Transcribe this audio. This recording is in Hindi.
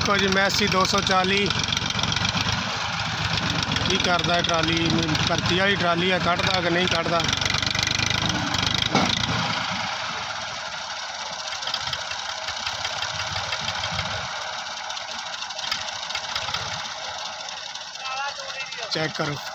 देखो जी मैसी 240 की करता है ट्राली भर्ती वाली ट्राली है, कढ़दा कि नहीं कढ़दा। चेक करो।